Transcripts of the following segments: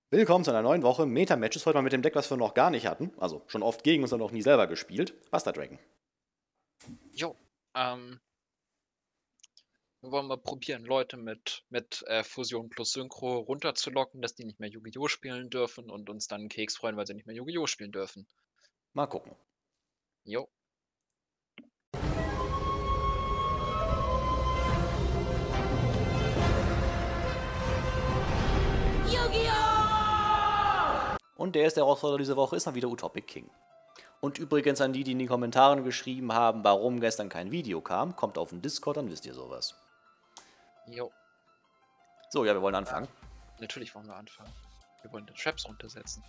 Willkommen zu einer neuen Woche Meta-Matches. Heute mal mit dem Deck, was wir noch gar nicht hatten. Also schon oft gegen uns, aber noch nie selber gespielt. Buster Dragon. Jo, wir wollen mal probieren, Leute mit Fusion plus Synchro runterzulocken, dass die nicht mehr Yu-Gi-Oh! Spielen dürfen und uns dann 'n Keks freuen, weil sie nicht mehr Yu-Gi-Oh! Spielen dürfen. Mal gucken. Jo. Und der Herausforderer diese Woche ist mal wieder Utopic King. Und übrigens an die, die in die Kommentare geschrieben haben, warum gestern kein Video kam, kommt auf den Discord, dann wisst ihr sowas. Jo. So, ja, wir wollen anfangen. Natürlich wollen wir anfangen. Wir wollen die Traps runtersetzen.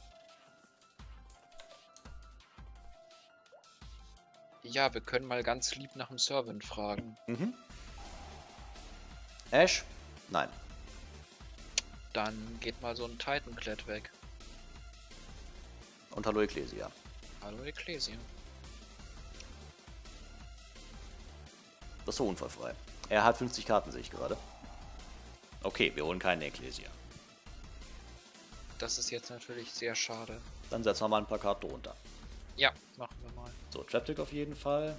Ja, wir können mal ganz lieb nach dem Servant fragen. Ash? Nein. Dann geht mal so ein Titanclad weg. Und hallo Ecclesia. Hallo Ecclesia. Das ist so unfallfrei. Er hat 50 Karten, sehe ich gerade. Okay, wir holen keine Ecclesia. Das ist jetzt natürlich sehr schade. Dann setzen wir mal ein paar Karten runter. Ja, machen wir mal. So, Traptic auf jeden Fall.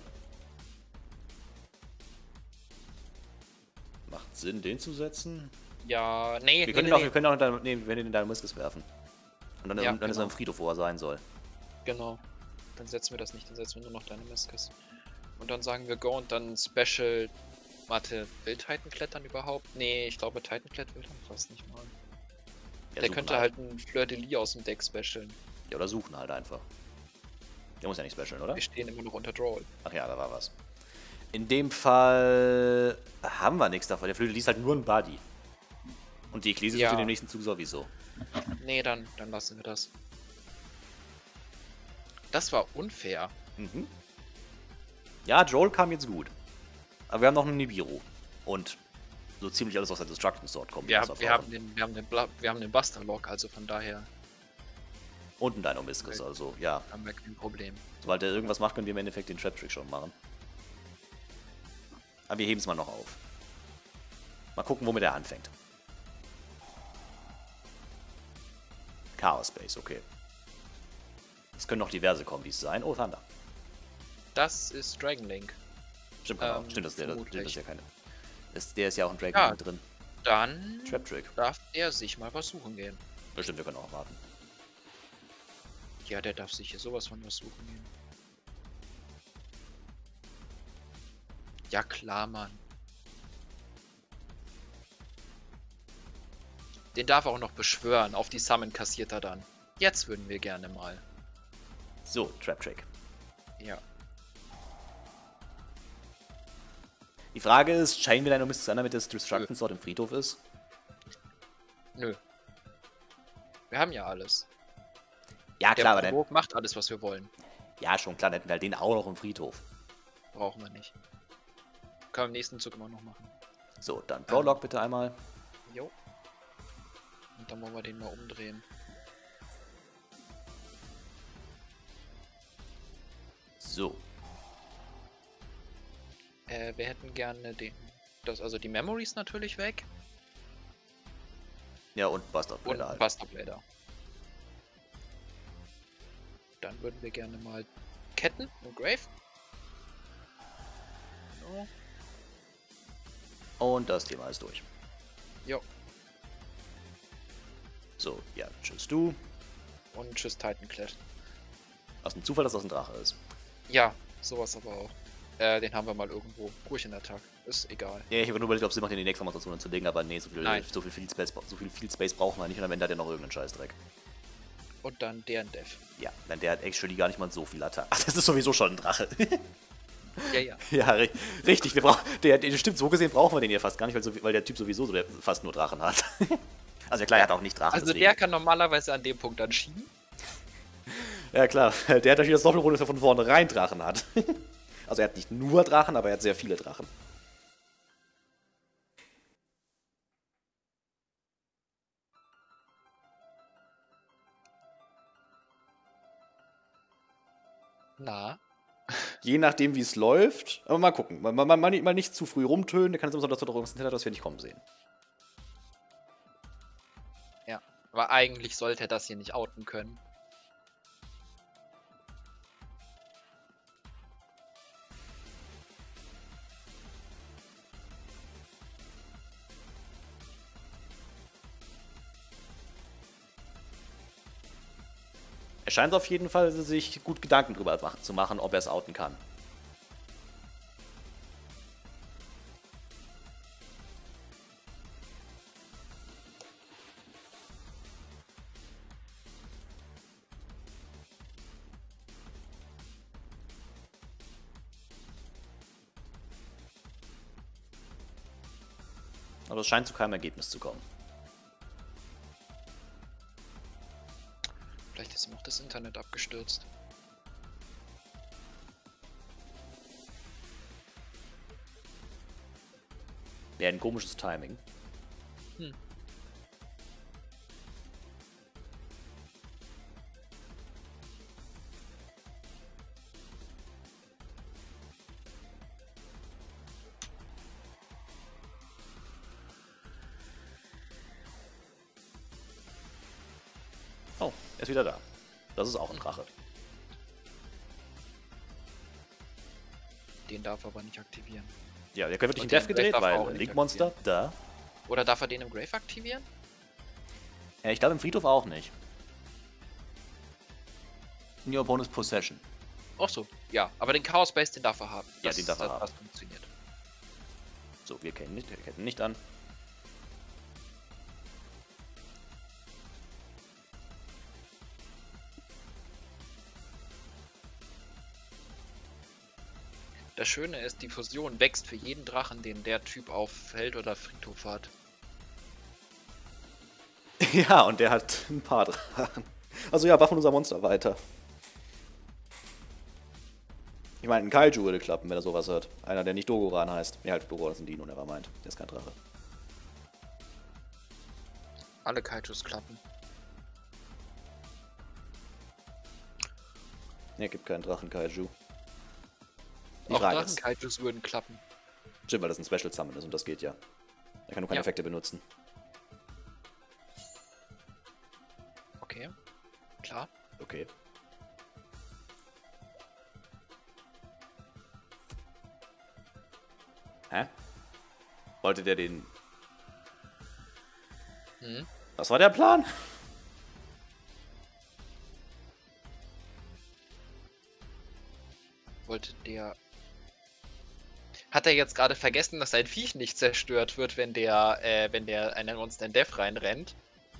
Macht Sinn, den zu setzen. Ja, nee, Wir können auch in den Dynamiscus werfen. Und dann, Ja, dann ist er im Friedhof, wo er sein soll. Genau. Dann setzen wir das nicht, dann setzen wir nur noch Dynamiscus. Und dann sagen wir Go und dann Special. Warte, will Titanclad dann überhaupt? Nee, ich glaube Titanclad will dann fast nicht mal. Ja, Der könnte halt einen Fleur de Lis aus dem Deck specialen. Ja, oder suchen halt einfach. Der muss ja nicht specialen, oder? Wir stehen immer noch unter Draw. Ach ja, da war was. In dem Fall haben wir nichts davon. Der Flöte liest halt nur ein Buddy. Und die Ecclesia Ja. wird in dem nächsten Zug sowieso. Nee, dann lassen wir das. Das war unfair. Mhm. Ja, Joel kam jetzt gut. Aber wir haben noch einen Nibiru. Und so ziemlich alles aus der Destruction Sword kommt. Wir haben den Buster Lock, also von daher Und einen Dynamiscus, also ja. haben wir kein Problem. Sobald er irgendwas macht, können wir im Endeffekt den Trap Trick schon machen. Aber wir heben es mal noch auf. Mal gucken, womit er anfängt. Chaos Space, okay. Es können noch diverse Kombis sein. Oh, Thunder. Das ist Dragon Link. Stimmt, stimmt, das ist ja keine. Der ist ja auch im Dragon Ja. Link drin. Dann Trap Trick. darf er sich mal was suchen gehen. Bestimmt, wir können auch warten. Ja, der darf sich hier sowas von was suchen gehen. Ja klar, Mann. Den darf er auch noch beschwören. Auf die Summon kassiert er dann. Jetzt würden wir gerne mal. So, Trap Trick. Ja. Die Frage ist, Chain wir Dynamiscus an, damit das Destruction Sword im Friedhof ist? Nö. Wir haben ja alles. Ja, Der klar, aber dann. Prolog macht alles, was wir wollen. Ja, schon klar, dann hätten wir halt den auch noch im Friedhof. Brauchen wir nicht. Können wir im nächsten Zug immer noch machen. So, dann Prolog bitte einmal. Jo. Und dann wollen wir den mal umdrehen. So. Wir hätten gerne den. Also die Memories natürlich weg. Ja, und Buster Und Blader halt. Buster Blader. Dann würden wir gerne mal Ketten und Grave. So. Und das Thema ist durch. Jo. So, ja, tschüss du. Und tschüss Titanclad. Aus dem Zufall, dass das ein Drache ist. Ja, sowas aber auch. Den haben wir mal irgendwo. Ruhig in der Tag. Ist egal. Ja, ich habe nur überlegt, ob es Sinn macht, den in die nächste Formation zu legen, aber nee, so viel Nein. Field Space brauchen wir nicht und am Ende hat er noch irgendeinen Scheißdreck. Und dann deren Dev. Ja, denn der hat actually gar nicht mal so viel Attack. Ach, das ist sowieso schon ein Drache. Ja, ja. Ja, richtig, wir brauchen. Der stimmt, so gesehen brauchen wir den hier fast gar nicht, weil der Typ sowieso fast nur Drachen hat. Also klar, er hat auch nicht Drachen. Also deswegen. der kann normalerweise an dem Punkt dann schieben. Ja klar, der hat natürlich das Doppelrunde, dass er von vornherein Drachen hat. Also er hat nicht nur Drachen, aber er hat sehr viele Drachen. Na. Je nachdem, wie es läuft. Aber mal gucken. Mal nicht zu früh rumtönen. Der kann jetzt immer so, dass wir doch irgendwas hinter, das wir nicht kommen sehen. Ja. Aber eigentlich sollte er das hier nicht outen können. Er scheint auf jeden Fall sich gut Gedanken drüber zu machen, ob er es outen kann. Aber es scheint zu keinem Ergebnis zu kommen. Vielleicht ist ihm auch das Internet abgestürzt. Ja, ein komisches Timing. Hm. Oh, er ist wieder da. Das ist auch ein Drache. Den darf er aber nicht aktivieren. Ja, der wird nicht in Und Death den gedreht, darf er auch weil nicht Link-Monster, da. Oder darf er den im Grave aktivieren? Ja, ich glaube im Friedhof auch nicht. New Bonus Possession. Ach so, ja. Aber den Chaos Base, den darf er haben. Ja, den darf er haben. Das funktioniert. So, wir kennen nicht an. Das Schöne ist, die Fusion wächst für jeden Drachen, den der Typ auf Feld oder Friedhof hat. Ja, und der hat ein paar Drachen. Also ja, buffen unser Monster weiter. Ich meine, ein Kaiju würde klappen, wenn er sowas hört. Einer, der nicht Dogoran heißt. Ja, halt, Dogoran ist ein Dino, never mind. Der ist kein Drache. Alle Kaijus klappen. Ne, gibt keinen Drachen-Kaiju. Die Auch Frage ist, Drachen-Kaijus würden klappen. stimmt, weil das ein Special Summon ist und das geht ja. Er kann nur keine Ja. Effekte benutzen. Okay, klar. Okay. Hä? Wollte der den... Hm? Was war der Plan? Wollte der... Hat er jetzt gerade vergessen, dass sein Viech nicht zerstört wird, wenn der einer Monster in Death reinrennt?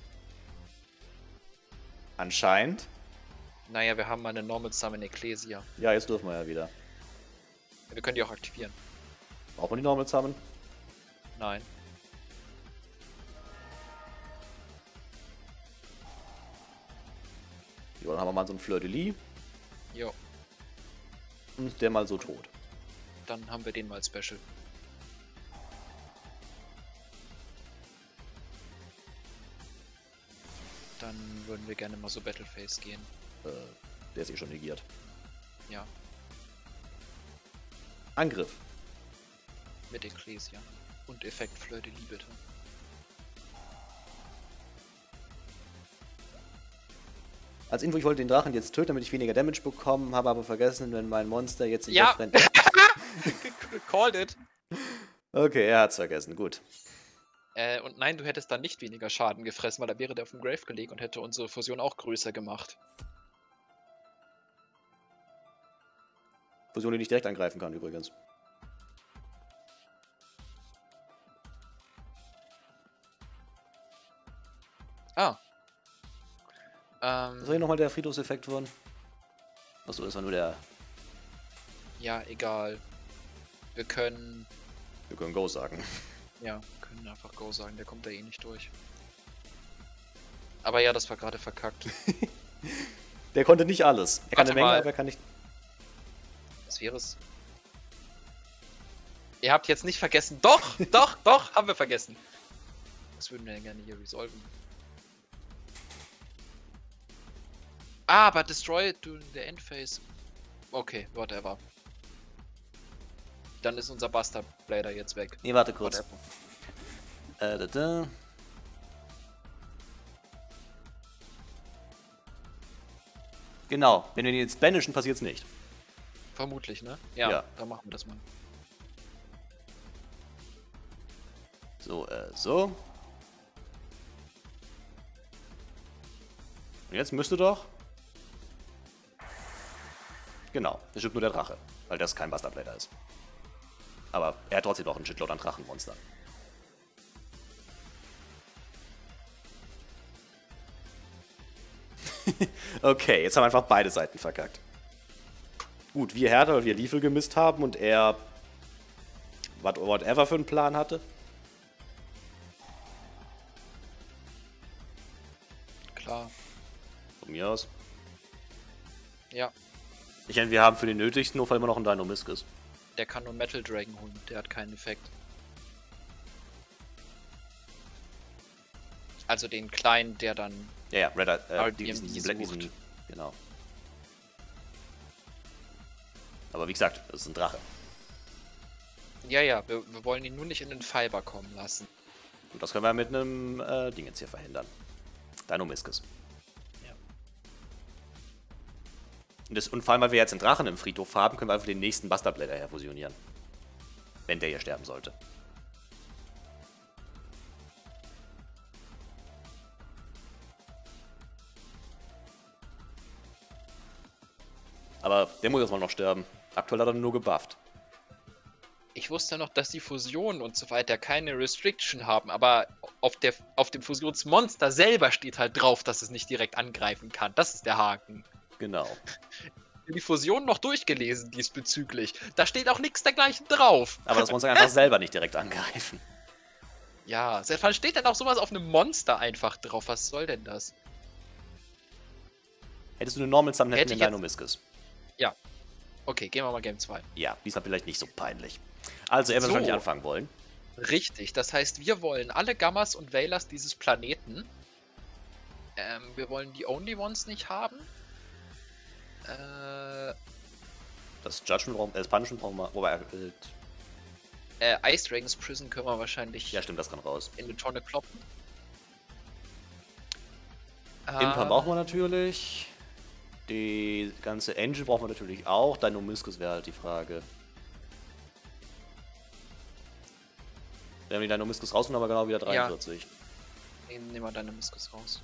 Anscheinend. Naja, wir haben mal eine Normal Summon Ecclesia. Ja, jetzt dürfen wir ja wieder. Wir können die auch aktivieren. Braucht man die Normal Summon? Nein. Ja, dann haben wir mal so einen Fleur de Lis Jo, und der mal so tot. dann haben wir den mal Special. Dann würden wir gerne mal so Battleface gehen. Der ist eh schon negiert. Ja, Angriff. mit Ecclesia. Und Effekt Fleur de Lis bitte. Als Info, ich wollte den Drachen jetzt töten, damit ich weniger Damage bekomme, habe aber vergessen, wenn mein Monster jetzt nicht Ja. rennt. Called it! Okay, er hat's vergessen, gut. Und nein, du hättest dann nicht weniger Schaden gefressen, weil da wäre der auf dem Grave gelegen und hätte unsere Fusion auch größer gemacht. Fusion, die nicht direkt angreifen kann, übrigens. Ah. Was soll hier nochmal der Friedhofseffekt werden? Achso, das war nur der... Ja, egal. Wir können... Wir können Go sagen. Ja, können einfach Go sagen, der kommt da eh nicht durch. Aber ja, das war gerade verkackt. Der konnte nicht alles. Er kann Warte eine Menge, mal. aber er kann nicht... Was wäre es? Ihr habt jetzt nicht vergessen. Doch, doch, haben wir vergessen. Was würden wir denn gerne hier resolven? Ah, aber destroy during the end phase. Okay, whatever. Dann ist unser Buster Blader jetzt weg. Nee, warte kurz. Whatever. Genau, wenn wir ihn jetzt banishen, passiert es nicht. Vermutlich, ne? Ja, Ja. dann machen wir das mal. So, so. Und jetzt müsste doch... Genau, es stimmt nur der Drache, weil das kein Busterblader ist. Aber er hat trotzdem noch einen Shitload an Drachenmonstern. Okay, jetzt haben einfach beide Seiten verkackt. Gut, wir Hertha, weil wir Liefel gemisst haben und er whatever für einen Plan hatte. Klar. Von mir aus. Ja, Ich meine, wir haben für den nötigsten Notfall immer noch einen Dino-Miscus. der kann nur Metal Dragon holen, der hat keinen Effekt. Also den kleinen, der dann... Ja, Red RDMD diesen, genau. Aber wie gesagt, das ist ein Drache. Ja, wir wollen ihn nur nicht in den Fiber kommen lassen. Und das können wir mit einem Ding jetzt hier verhindern. Dino-Miscus. Ja. Und vor allem, weil wir jetzt einen Drachen im Friedhof haben, können wir einfach den nächsten Busterblader herfusionieren. Wenn der hier sterben sollte. Aber der muss jetzt mal noch sterben. Aktuell hat er nur gebufft. Ich wusste noch, dass die Fusionen und so weiter keine Restriction haben, aber auf dem Fusionsmonster selber steht halt drauf, dass es nicht direkt angreifen kann. Das ist der Haken. Genau. Die Fusion noch durchgelesen diesbezüglich. Da steht auch nichts dergleichen drauf. Aber das Monster kann einfach selber nicht direkt angreifen. Ja, seit wann steht denn auch sowas auf einem Monster einfach drauf? Was soll denn das? Hättest du eine Normal Summon, hätten Hätte wir ich einen Dino-Miscus. Ja. Okay, gehen wir mal Game 2. Ja, diesmal vielleicht nicht so peinlich. Also, er wird So. wahrscheinlich anfangen wollen. Richtig, das heißt, wir wollen alle Gammas und Veilers dieses Planeten. Wir wollen die Only Ones nicht haben. Das Judgment, das Punishment brauchen wir, wobei Ice Dragons Prison können wir wahrscheinlich ja, stimmt, das kann raus. in eine Tonne kloppen. Imper brauchen wir natürlich. Die ganze Engine brauchen wir natürlich auch. Dino-Miscus wäre halt die Frage. Wir haben die Dino-Miscus raus und haben wir genau wieder 43. Nehmen wir deine Miskus raus.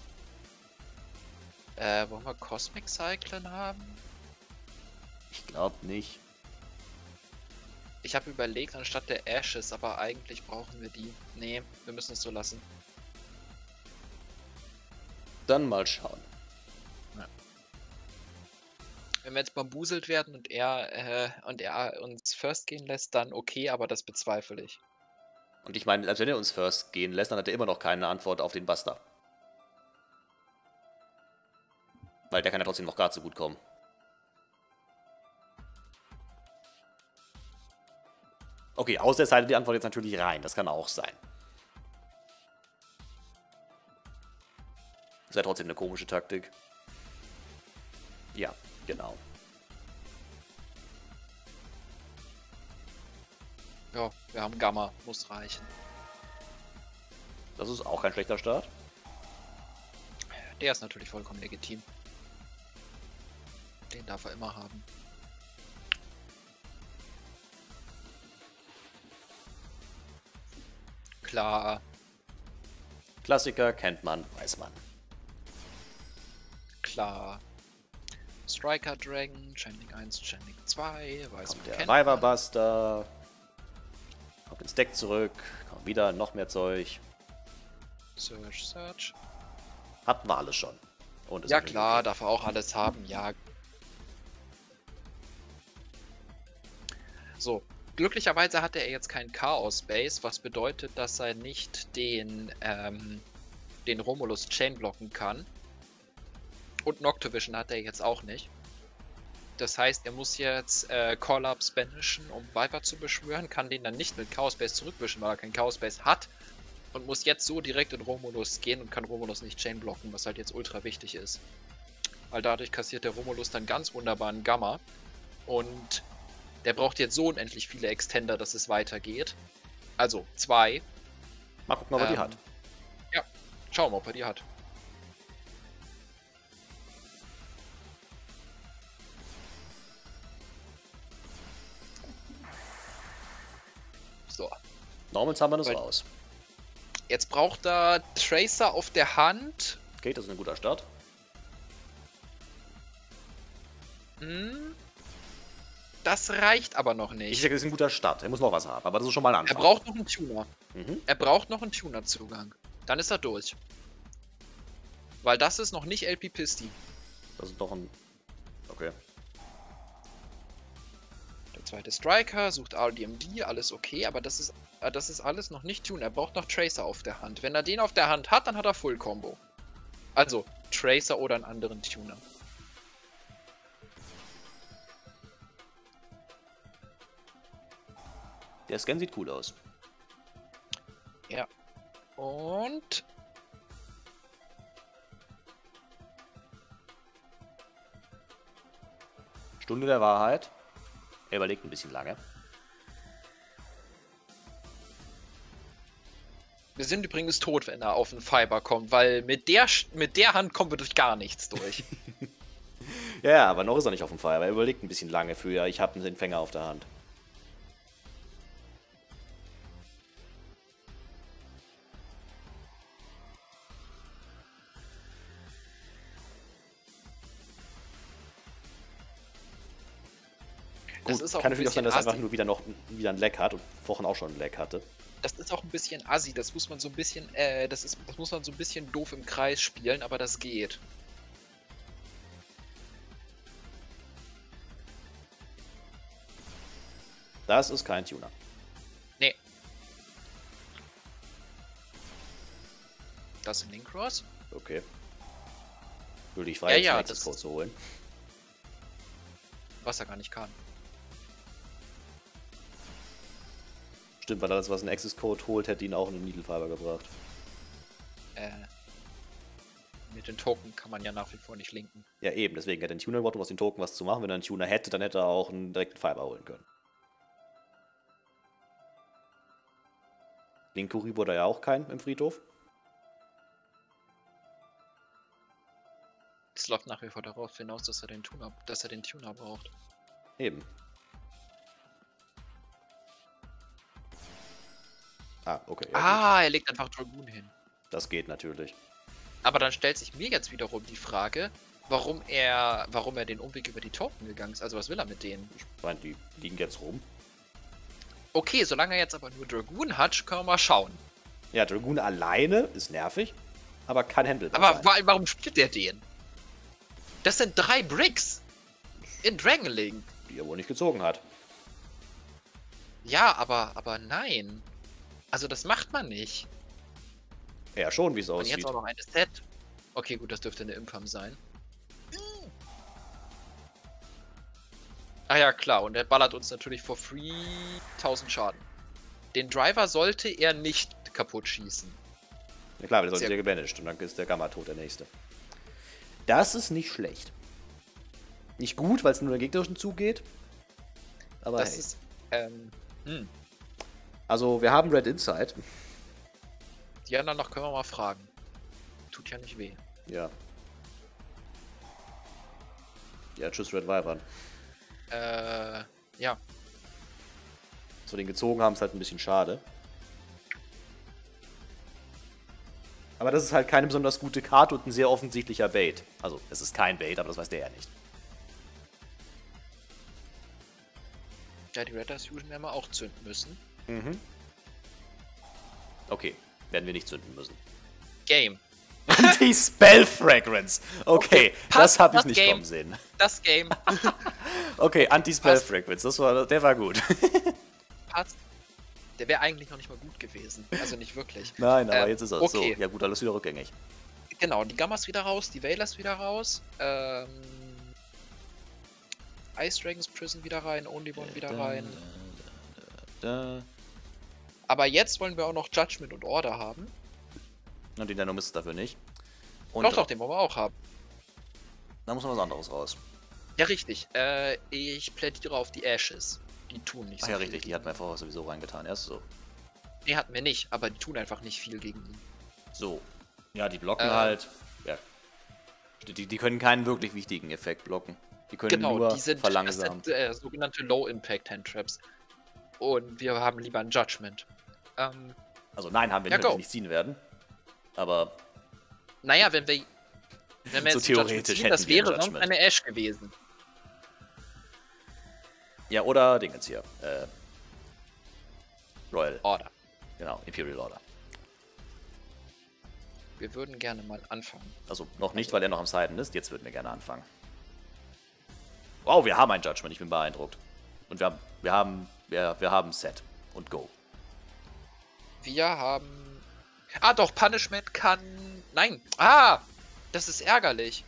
Wollen wir Cosmic Cyclone haben? Ich glaube nicht. Ich habe überlegt, anstatt der Ashes, aber eigentlich brauchen wir die. Nee, wir müssen es so lassen. Dann mal schauen. Wenn wir jetzt bambuselt werden und er uns First gehen lässt, dann okay, aber das bezweifle ich. Und ich meine, als wenn er uns First gehen lässt, dann hat er immer noch keine Antwort auf den Buster. Weil der kann ja trotzdem noch gar zu gut kommen. Okay, aus der Seite die Antwort jetzt natürlich rein. Das kann auch sein. Ist ja trotzdem eine komische Taktik. Ja, genau. Ja, wir haben Gamma, muss reichen. Das ist auch kein schlechter Start. Der ist natürlich vollkommen legitim. Den darf er immer haben. Klar, Klassiker kennt man, weiß man. klar. Striker Dragon, Channeling 1, Channeling 2, weiß Kommt man, der kennt Reviver man. Buster. Kommt ins Deck zurück. Kommt wieder noch mehr Zeug. Search. Hatten wir alles schon. Und ist Ja natürlich klar, okay. darf er auch alles haben, ja. So, glücklicherweise hatte er jetzt keinen Chaos Base, was bedeutet, dass er nicht den Romulus Chain blocken kann. Und Noctovision hat er jetzt auch nicht. Das heißt, er muss jetzt Call-Ups banishen, um Viper zu beschwören, kann den dann nicht mit Chaos Base zurückwischen, weil er keinen Chaos Base hat. Und muss jetzt so direkt in Romulus gehen und kann Romulus nicht Chain blocken, was halt jetzt ultra wichtig ist. Weil dadurch kassiert der Romulus dann ganz wunderbar einen Gamma. Und der braucht jetzt so unendlich viele Extender, dass es weitergeht. Also 2. Mal gucken, ob er die hat. Ja, schauen wir mal, ob er die hat. So. Normals haben wir das Weil- raus. Jetzt braucht er Tracer auf der Hand. Okay, das ist ein guter Start. Das reicht aber noch Ich nicht. sage, das ist ein guter Start. Er muss noch was haben, aber das ist schon mal ein Er Anfang. braucht noch einen Tuner. Mhm. Er braucht noch einen Tuner-Zugang. Dann ist er durch. Weil das ist noch nicht LP Pisti. Das ist doch ein... Okay. Der zweite Striker sucht RDMD, alles okay, aber das ist alles noch nicht Tuner. Er braucht noch Tracer auf der Hand. Wenn er den auf der Hand hat, dann hat er Full Combo. Also Tracer oder einen anderen Tuner. Der Scan sieht cool aus. Ja. Und Stunde der Wahrheit. Er überlegt ein bisschen lange. wir sind übrigens tot, wenn er auf den Fiber kommt, weil mit der Hand kommen wir durch gar nichts durch. Ja, aber noch ist er nicht auf dem Feuer. Er überlegt ein bisschen lange für, ich habe einen Empfänger auf der Hand. Das Gut, ist auch kann ein natürlich auch sein, bisschen dass er einfach assi. nur wieder ein Lag hat und vorhin auch schon ein Lag hatte. Das ist auch ein bisschen assi, das muss man so ein bisschen, das muss man so ein bisschen doof im Kreis spielen, aber das geht. Das ist kein Tuner. Nee. Das ist ein Link-Cross? Okay. Fühl dich frei, Ja, jetzt das- Code zu holen. Was er gar nicht kann. Stimmt, weil alles, was ein Access Code holt, hätte ihn auch in den Needle Fiber gebracht. Mit den Token kann man ja nach wie vor nicht linken. Ja, eben, deswegen hätte er einen Tuner gebraucht, um aus den Token was zu machen. Wenn er einen Tuner hätte, dann hätte er auch einen direkten Fiber holen können. Linkuri wurde ja auch kein im Friedhof. Es läuft nach wie vor darauf hinaus, dass er den Tuner braucht. Eben. Ah, okay. Ja, Er legt einfach Dragoon hin. gut. Das geht natürlich. Aber dann stellt sich mir jetzt wiederum die Frage, warum er den Umweg über die Token gegangen ist. Also was will er mit denen? Ich meine, die liegen jetzt rum. Okay, solange er jetzt aber nur Dragoon hat, können wir mal schauen. Ja, Dragoon alleine ist nervig, aber kann handelbar Aber sein. warum spielt er den? Das sind 3 Bricks in Dragon Link. Die er wohl nicht gezogen hat. Ja, aber nein. Also das macht man nicht. Ja, schon, wie es Und aussieht. jetzt auch noch eine Set. Okay, gut, das dürfte eine Impam sein. Ah ja, klar. Und er ballert uns natürlich for free 1000 Schaden. Den Driver sollte er nicht kaputt schießen. Ja klar, weil der Sehr sonst ja gebanished und dann ist der Gamma-Tod der nächste. Das ist nicht schlecht. Nicht gut, weil es nur den gegnerischen zugeht. Aber Das hey. ist, Also, wir haben Red Insight. die anderen noch können wir mal fragen. Tut ja nicht weh. Ja. Ja, tschüss Red Wyvern. Ja. Dass wir den gezogen haben, ist halt ein bisschen schade. Aber das ist halt keine besonders gute Karte und ein sehr offensichtlicher Bait. Also, es ist kein Bait, aber das weiß der ja nicht. Ja, die Red Eyes Fusion werden wir auch zünden müssen. Mhm. Okay, werden wir nicht zünden müssen. Game. Anti-Spell Fragrance. Okay, das passt, habe ich das nicht Game. kommen sehen. Das Game Okay, Anti-Spell Passt. Fragrance, der war gut. passt. Der wäre eigentlich noch nicht mal gut gewesen. Also nicht wirklich. Nein, aber jetzt ist er okay. so. Ja gut, alles wieder rückgängig. Genau, die Gammas wieder raus, die Veilers wieder raus. Ice Dragons Prison wieder rein, Only One wieder rein. Aber jetzt wollen wir auch noch Judgment und Order haben. Und den Dynamo ist dafür nicht. Und Doch, den wollen wir auch haben. da muss noch was anderes raus. Ja, richtig. Ich plädiere auf die Ashes. Die tun nicht Ach so ja, viel. richtig, die hatten wir vorher sowieso reingetan. Erst so. Nee, hatten wir nicht, aber die tun einfach nicht viel gegen ihn. So. Ja, die blocken halt. Ja. Die können keinen wirklich wichtigen Effekt blocken. Die können Genau, nur die sind verlangsamen. das sind, sogenannte Low-Impact Handtraps. Und wir haben lieber ein Judgment. Also nein, haben wir nicht, weil wir nicht ziehen werden. Aber... Naja, wenn wir so jetzt theoretisch ziehen, das hätten wir wäre ein sonst Judgment. eine Ash gewesen. Ja, oder Dingens hier. Royal. Order. Genau, Imperial Order. Wir würden gerne mal anfangen. Also noch nicht, weil er noch am Siden ist. Jetzt würden wir gerne anfangen. Wow, wir haben ein Judgment. Ich bin beeindruckt. Und wir haben Set und Go. Wir haben... Ah, doch, Punishment kann... Nein. Ah, das ist ärgerlich.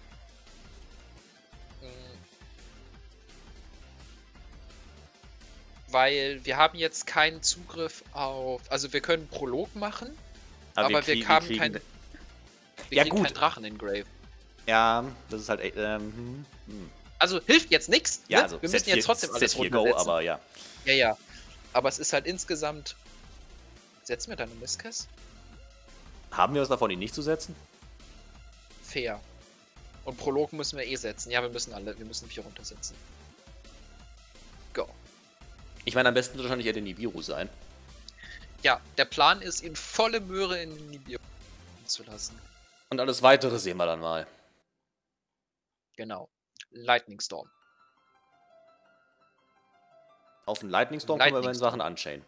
Weil wir haben jetzt keinen Zugriff auf... Also wir können Prolog machen, aber wir haben keinen... Wir kriegen keinen Drachen in Grave. Ja, das ist halt... Also hilft jetzt nichts. Ja, ne? also wir müssen jetzt trotzdem alles runtersetzen. Go, aber ja. Ja, ja. Aber es ist halt insgesamt... Setzen wir dann eine Miskess? Haben wir was davon, ihn nicht zu setzen? Fair. Und Prolog müssen wir eh setzen. Ja, wir müssen 4 runtersetzen. Go. Ich meine, am besten wird wahrscheinlich eher der Nibiru sein. Ja, der Plan ist, ihn volle Möhre in Nibiru zu lassen. Und alles Weitere sehen wir dann mal. Genau. Lightning Storm. Auf den Lightning Storm können wir immerhin Sachen unchainen.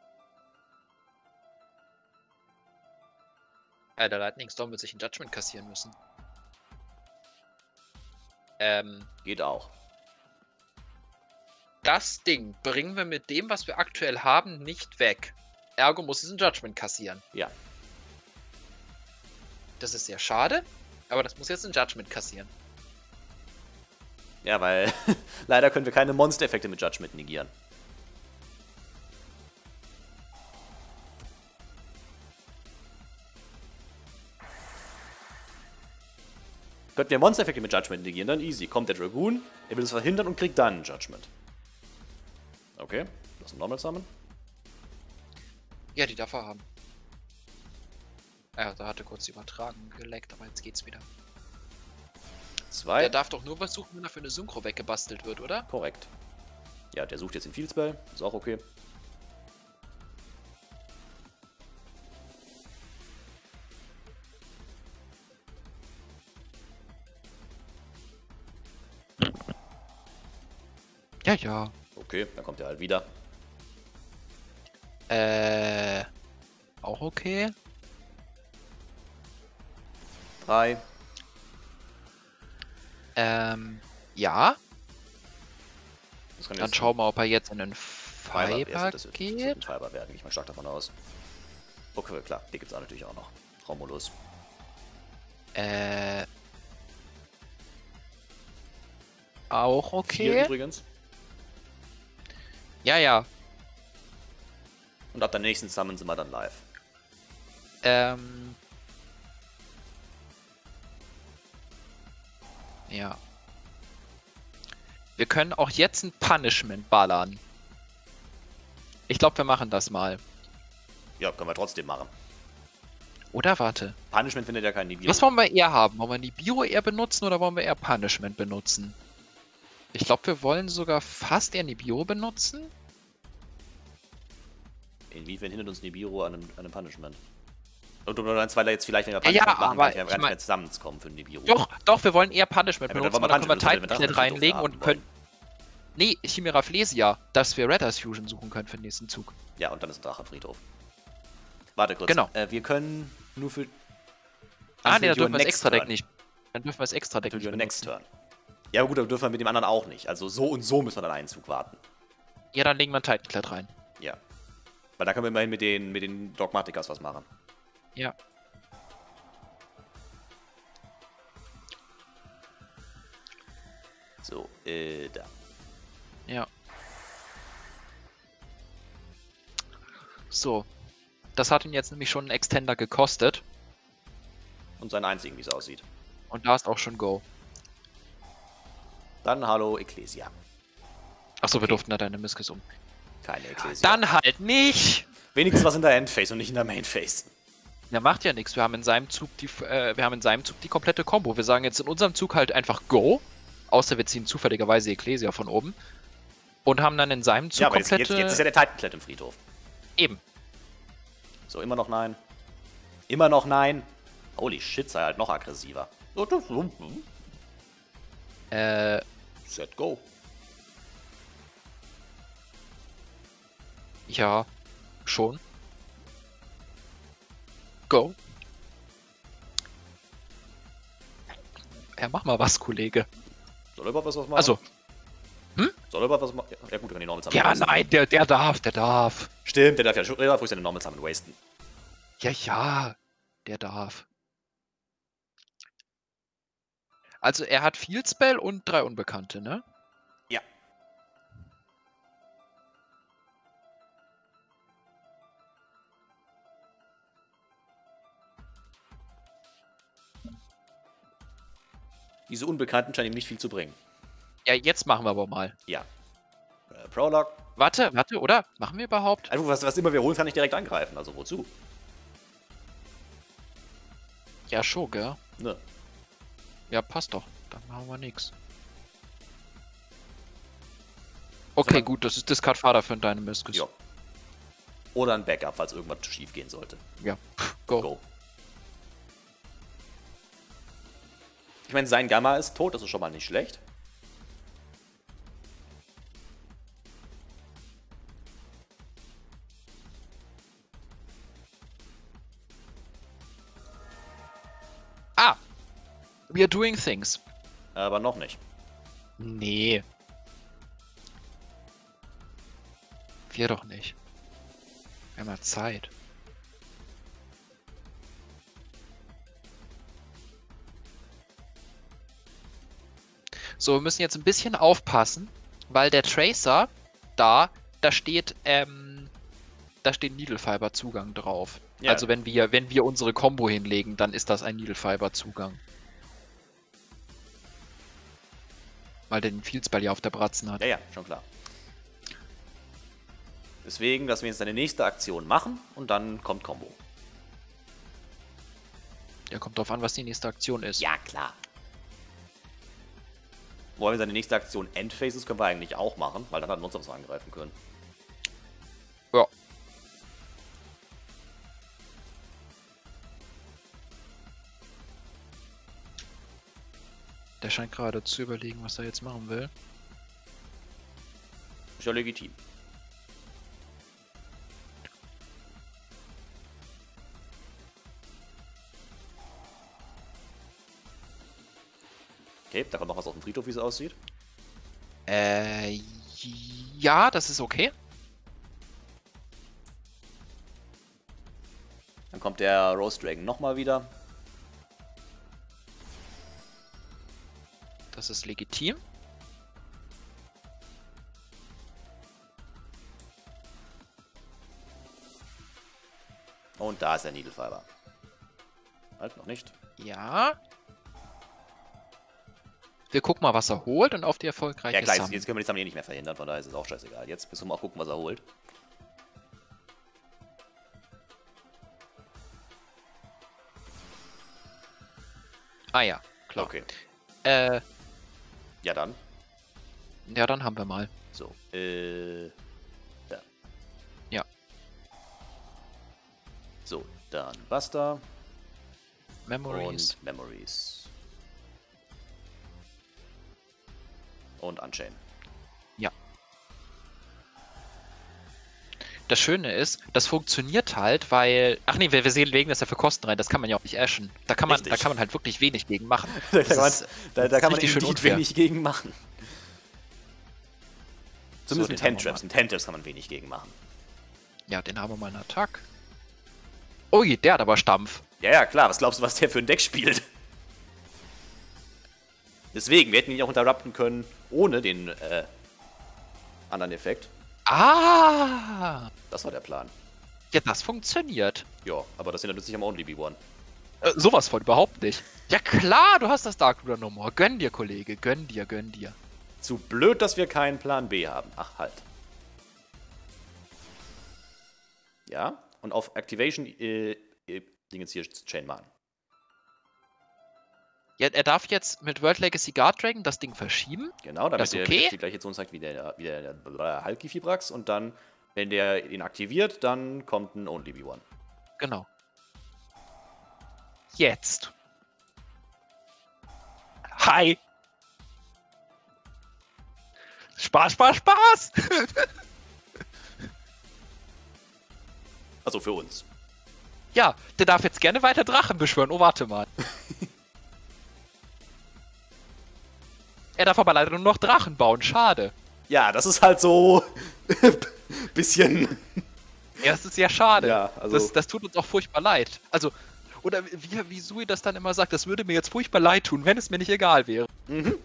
Ja, der Lightning Storm wird sich ein Judgment kassieren müssen. Geht auch. Das Ding bringen wir mit dem, was wir aktuell haben, nicht weg. Ergo muss es ein Judgment kassieren. Ja. Das ist sehr schade, aber das muss jetzt ein Judgment kassieren. Ja, weil leider können wir keine Monster-Effekte mit Judgment negieren. Könnten wir Monster-Effekte mit Judgment negieren, dann easy. Kommt der Dragoon, er will es verhindern und kriegt dann ein Judgment. Okay, lass ihn Normal Summon. Ja, die darf er haben. Ja, da hatte kurz übertragen geleckt, aber jetzt geht's wieder. 2. Der darf doch nur was suchen, wenn er für eine Synchro weggebastelt wird, oder? Korrekt. Ja, der sucht jetzt den Field Spell, ist auch okay. Ja, ja. Okay, dann kommt er halt wieder. Auch okay. 3. Ja. Das kann Dann jetzt schauen wir, ob er jetzt in den Fiber Fiber das wird geht. ein Fiber werden, gehe ich mal stark davon aus. Okay, klar, die gibt es natürlich auch noch. Romulus. Auch 4 okay. übrigens. Ja, ja. Und ab der nächsten Summon sind wir dann live. Ja. Wir können auch jetzt ein Punishment ballern. Ich glaube, wir machen das mal. Ja, können wir trotzdem machen. Oder warte. Punishment findet ja kein Nibiru. Was wollen wir eher haben? Wollen wir Nibiru eher benutzen oder wollen wir eher Punishment benutzen? Ich glaube, wir wollen sogar fast eher Nibiru benutzen. Inwiefern hindert uns Nibiru an einem Punishment? Und dann weil er jetzt vielleicht, wenn wir Ja, Punishment machen, aber gar nicht mehr zusammenkommen für Nibiru. Doch, wir wollen eher Punishment Ja, dann benutzen, wollen wir und dann können wir Punishment Titanflat benutzen, wenn wir reinlegen das und können... Nee, Chimera Flesia, dass wir Red Eyes Fusion suchen können für den nächsten Zug. Ja, und dann ist ein Drachenfriedhof. Warte kurz. Genau. Wir können nur für... Ah, nee, da dürfen wir das Next Extra-Deck Turn. nicht. Dann dürfen wir das Extra-Deck nicht Für Next benutzen. Turn. Ja gut, aber dürfen wir mit dem anderen auch nicht. Also so und so müssen wir dann einen Zug warten. Ja, dann legen wir ein Titanclad rein. Ja. Weil da können wir immerhin mit den Dogmaticas was machen. Ja. So, da. Ja. So. Das hat ihn jetzt nämlich schon einen Extender gekostet. Und seinen einzigen, wie es aussieht. Und da ist auch schon Go. Dann hallo Ecclesia. Achso, wir durften da deine Miskis um. Keine Ecclesia. Dann halt nicht! Wenigstens was in der Endphase und nicht in der Mainphase. Der macht ja nichts. Wir haben in seinem Zug die komplette Combo. Wir sagen jetzt in unserem Zug halt einfach Go. Außer wir ziehen zufälligerweise Ecclesia von oben. Und haben dann in seinem Zug Ja, aber komplette... jetzt ist ja der Titan komplett im Friedhof. Eben. So, immer noch nein. Immer noch nein. Holy shit, sei halt noch aggressiver. Set, go. Ja, schon. Go. Ja, mach mal was, Kollege. Soll er überhaupt was machen? Also. Soll er überhaupt was machen? Ja gut, er kann die Normal Summon Ja, wasten. nein, der darf. Stimmt, der darf ruhig seine Normal Summon wasten. Ja, der darf. Also er hat Field Spell und 3 Unbekannte, ne? Ja. Diese Unbekannten scheinen ihm nicht viel zu bringen. Ja, jetzt machen wir aber mal. Ja. Prologue. Warte, oder? Machen wir überhaupt? Einfach was immer wir holen, kann ich direkt angreifen. Also wozu? Ja, schon, gell? Ne. Ja, passt doch. Dann machen wir nix. Okay, gut, das ist Discard Vater für deine Miskis. Ja. Oder ein Backup, falls irgendwas schief gehen sollte. Ja, go. Go. Ich meine, sein Gamma ist tot, das ist schon mal nicht schlecht. Ah! We are doing things. Aber noch nicht. Nee. Wir doch nicht. Wir haben ja Zeit. So, wir müssen jetzt ein bisschen aufpassen, weil der Tracer da steht Needle Fiber Zugang drauf. Ja. Also wenn wir unsere Combo hinlegen, dann ist das ein Needle Fiber Zugang. Weil der den Field Spell ja auf der Bratzen hat. Ja, ja, schon klar. Deswegen, dass wir jetzt eine nächste Aktion machen und dann kommt Combo. Ja, kommt drauf an, was die nächste Aktion ist. Ja, klar. Wobei, wenn seine nächste Aktion Endphase ist, können wir eigentlich auch machen, weil dann hat Monster was angreifen können. Ja. Der scheint gerade zu überlegen, was er jetzt machen will. Ist ja legitim. Okay, da kommt noch was auf dem Friedhof, wie es aussieht. Ja, das ist okay. Dann kommt der Rose Dragon nochmal wieder. Das ist legitim. Und da ist der Needle Fiber. Halt, noch nicht. Ja. Wir gucken mal, was er holt und auf die erfolgreiche Ja, klar, Summon. jetzt können wir die Summon eh nicht mehr verhindern, von daher ist es auch scheißegal. Jetzt müssen wir mal gucken, was er holt. Ah ja, klar. Okay. Ja, Ja, dann. dann haben wir mal. So, da. Ja. So, dann Buster Memories. und Memories. Und Unchain. Ja. Das Schöne ist, das funktioniert halt, weil... Ach nee, wir legen das ja für Kosten rein. Das kann man ja auch nicht ashen. Da kann man halt wirklich wenig gegen machen. Da kann man richtig schön indeed unfair. wenig gegen machen. Zumindest So, mit den haben wir Handtraps. Mit Handtraps kann man wenig gegen machen. Ja, den haben wir mal in Attack. Ui, der hat aber Stampf. Ja, ja, klar. Was glaubst du, was der für ein Deck spielt? Deswegen, wir hätten ihn auch interrupten können, ohne den anderen Effekt. Ah! Das war der Plan. Ja, das funktioniert. Ja, aber das hindert uns nicht am Only B1. Sowas von überhaupt nicht. Ja klar, du hast das Dark Ruler No More. Gönn dir, Kollege. Gönn dir, gönn dir. Zu blöd, dass wir keinen Plan B haben. Ach, halt. Ja, und auf Activation Ding jetzt hier Chain machen. Ja, er darf jetzt mit World Legacy Guard Dragon das Ding verschieben. Genau, Das damit ist er okay. die gleiche Zone zeigt wie der Halki-Fibrax. Und dann, wenn der ihn aktiviert, dann kommt ein Only V1. Genau. Jetzt. Hi. Spaß, Spaß, Spaß. Also für uns. Ja, der darf jetzt gerne weiter Drachen beschwören. Oh, warte mal. Er darf aber leider nur noch Drachen bauen. Schade. Ja, das ist halt so bisschen. Ja, das ist ja schade. Ja, also Das tut uns auch furchtbar leid. Also, oder wie Sui das dann immer sagt, das würde mir jetzt furchtbar leid tun, wenn es mir nicht egal wäre. Mhm.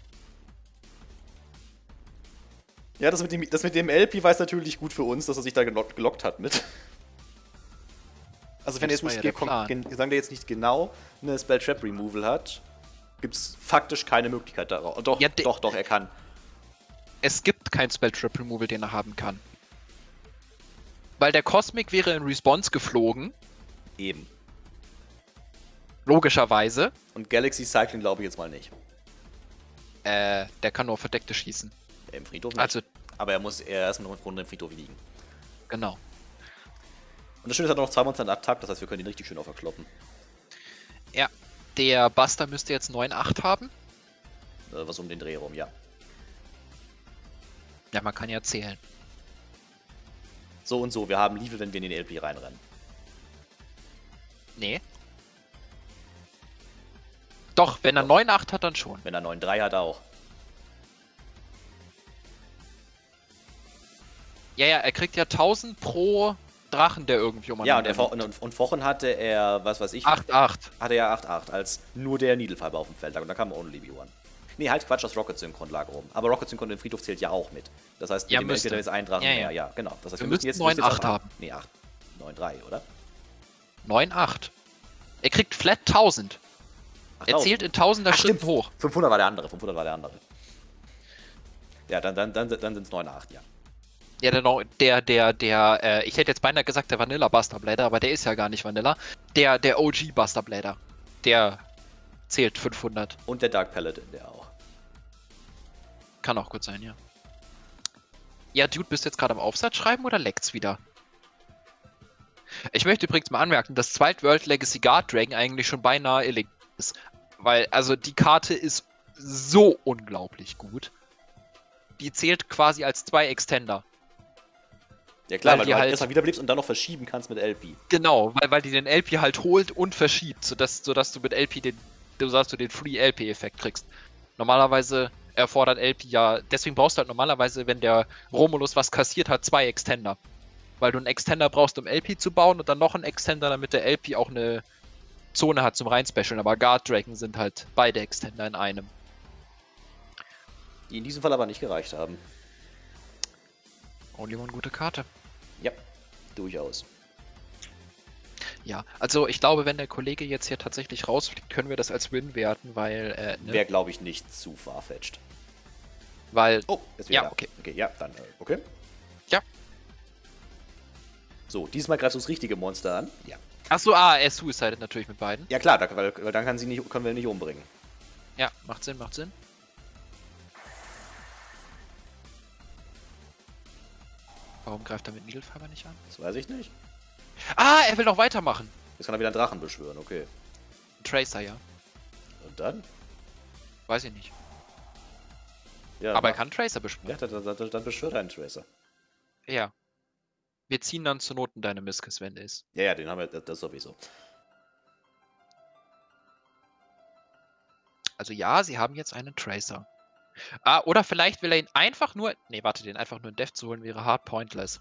Ja, das mit dem LP war es natürlich gut für uns, dass er sich da gelockt hat mit. Also wenn er jetzt Das war nicht, ja der sagen wir jetzt nicht genau eine Spell Trap Removal hat, gibt es faktisch keine Möglichkeit darauf. Doch, Ja, doch, er kann. Es gibt kein Spell Trap Removal, den er haben kann. Weil der Cosmic wäre in Response geflogen, Eben. logischerweise. Und Galaxy Cycling glaube ich jetzt mal nicht. Der kann nur verdeckte schießen. Im Friedhof nicht. Also, Aber er muss erst noch eine Runde im Friedhof liegen. genau. Und das Schöne ist, er hat noch 2 Monster in Attack, das heißt, wir können ihn richtig schön verkloppen. Ja, der Buster müsste jetzt 9,8 haben. Was um den Dreh rum, ja. Ja, man kann ja zählen. So und so, wir haben Liebe, wenn wir in den LP reinrennen. Nee. Doch, wenn er 9,8 hat, dann schon. Wenn er 9,3 hat, auch. Ja, er kriegt ja 1000 pro Drachen, der irgendwie Ja, und vorhin hatte er, was weiß ich, 8,8. hatte er 8,8 als nur der Needlefiber auf dem Feld lag. Und da kam Only V1. Nee, halt Quatsch, das Rocket Synchron lag rum. Aber Rocket Synchron im Friedhof zählt ja auch mit. Das heißt, Ja, mit dem müsste. LP jetzt ein Drachen Ja, mehr. ja. Ja, genau. Das heißt, Wir müssen müssten jetzt 9,8 haben. Nee, 8. 9,3, oder? 9,8. Er kriegt flat 1000. Er 8.000. zählt in Tausender Ach, Schritten stimmt. hoch. 500 war der andere. 500 war der andere. Ja, dann sind es 9,8, ja. Ja, ich hätte jetzt beinahe gesagt, der Vanilla Buster Blader, aber der ist ja gar nicht Vanilla. Der OG Buster Blader. Der zählt 500. Und der Dark Paladin, der auch. Kann auch gut sein, ja. Ja, Dude, bist du jetzt gerade am Aufsatz schreiben oder leckt's wieder? Ich möchte übrigens mal anmerken, dass zweit World Legacy Guard Dragon eigentlich schon beinahe illegal ist. Weil, also die Karte ist so unglaublich gut. Die zählt quasi als 2 Extender. Ja klar, weil die du halt halt erstmal wiederbelebst und dann noch verschieben kannst mit LP. Genau, weil die den LP halt holt und verschiebt, sodass du mit LP den Free LP-Effekt kriegst. Normalerweise erfordert LP ja, deswegen brauchst du halt normalerweise, wenn der Romulus was kassiert hat, 2 Extender. Weil du einen Extender brauchst, um LP zu bauen und dann noch einen Extender, damit der LP auch eine Zone hat zum Reinspecialen. Aber Guard Dragon sind halt beide Extender in einem. Die in diesem Fall aber nicht gereicht haben. Only One gute Karte. Ja, durchaus. Ja, also ich glaube, wenn der Kollege jetzt hier tatsächlich rausfliegt, können wir das als Win werten, weil, Wäre, glaube ich, nicht zu farfetched. Weil, Oh, ist wieder ja, da. okay. Okay, ja, dann, okay. Ja. So, diesmal greifst du das richtige Monster an. Ja. Achso, er suicidet natürlich mit beiden. Ja klar, weil dann können wir nicht umbringen. Ja, macht Sinn, macht Sinn. Warum greift er mit Needlefiber nicht an? Das weiß ich nicht. Ah, er will noch weitermachen. Jetzt kann er wieder einen Drachen beschwören, okay. Tracer, ja. Und dann? Weiß ich nicht. Ja, Aber er kann Tracer beschwören. Ja, dann beschwört er einen Tracer. Ja. Wir ziehen dann zur Not in deine Miskis, wenn der ist. Ja, den haben wir, das sowieso. Also ja, sie haben jetzt einen Tracer. Ah, oder vielleicht will er ihn einfach nur... Nee, warte, den einfach nur in Death zu holen wäre hard pointless.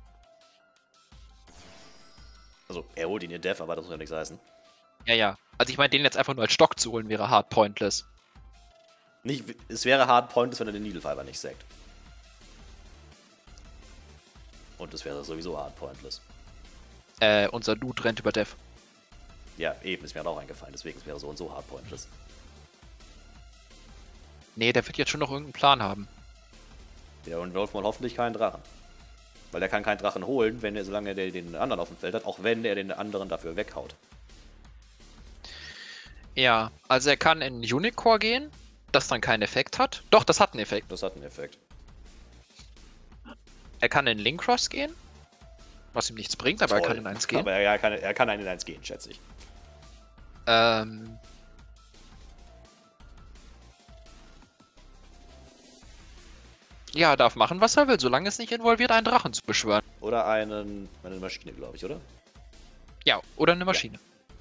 Also, er holt ihn in Death, aber das muss ja nichts heißen. Ja, ja. Also ich meine, den jetzt einfach nur als Stock zu holen wäre hard pointless. Es wäre hard pointless, wenn er den Needlefiber nicht sackt. Und es wäre sowieso hard pointless. Unser Dude rennt über Death. Ja, eben, ist mir auch eingefallen, deswegen es wäre so und so hard pointless. Nee, der wird jetzt schon noch irgendeinen Plan haben. Ja, und Wolf mal hoffentlich keinen Drachen. Weil er kann keinen Drachen holen, solange er den anderen auf dem Feld hat, auch wenn er den anderen dafür weghaut. Ja, also er kann in Unicore gehen, das dann keinen Effekt hat. Doch, das hat einen Effekt. Das hat einen Effekt. Er kann in Linkcross gehen, was ihm nichts bringt, aber Toll. er kann in 1 gehen. Aber er kann einen in 1 gehen, schätze ich. Ja, er darf machen, was er will, solange es nicht involviert, einen Drachen zu beschwören. Oder eine Maschine, glaube ich, oder? Ja, oder eine Maschine.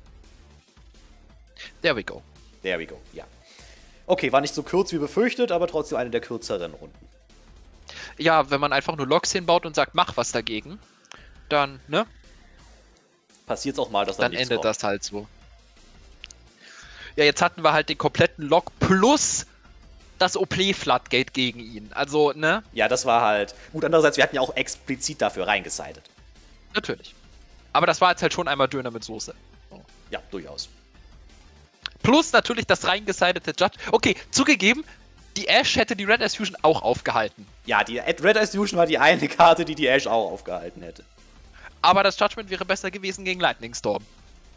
There we go. There we go, ja. Okay, war nicht so kurz wie befürchtet, aber trotzdem eine der kürzeren Runden. Ja, wenn man einfach nur Loks hinbaut und sagt, mach was dagegen, dann, ne? Passiert's auch mal, dass Dann nichts endet kommt. das halt so. Ja, jetzt hatten wir halt den kompletten Lok plus das OP-Floodgate gegen ihn. Also, ne? Ja, das war halt... Gut, andererseits, wir hatten ja auch explizit dafür reingesidet. Natürlich. Aber das war jetzt halt schon einmal Döner mit Soße. Ja, durchaus. Plus natürlich das reingesidete Judge. Okay, zugegeben, die Ash hätte die Red Ice Fusion auch aufgehalten. Ja, die Red Ice Fusion war die eine Karte, die Ash auch aufgehalten hätte. Aber das Judgment wäre besser gewesen gegen Lightning Storm.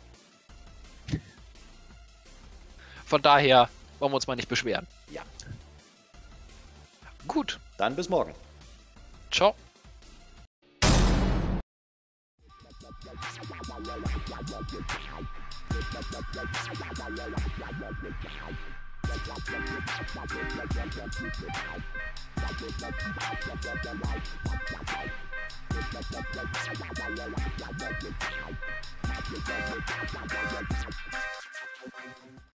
Von daher wollen wir uns mal nicht beschweren. Ja. Gut. Dann bis morgen. Ciao.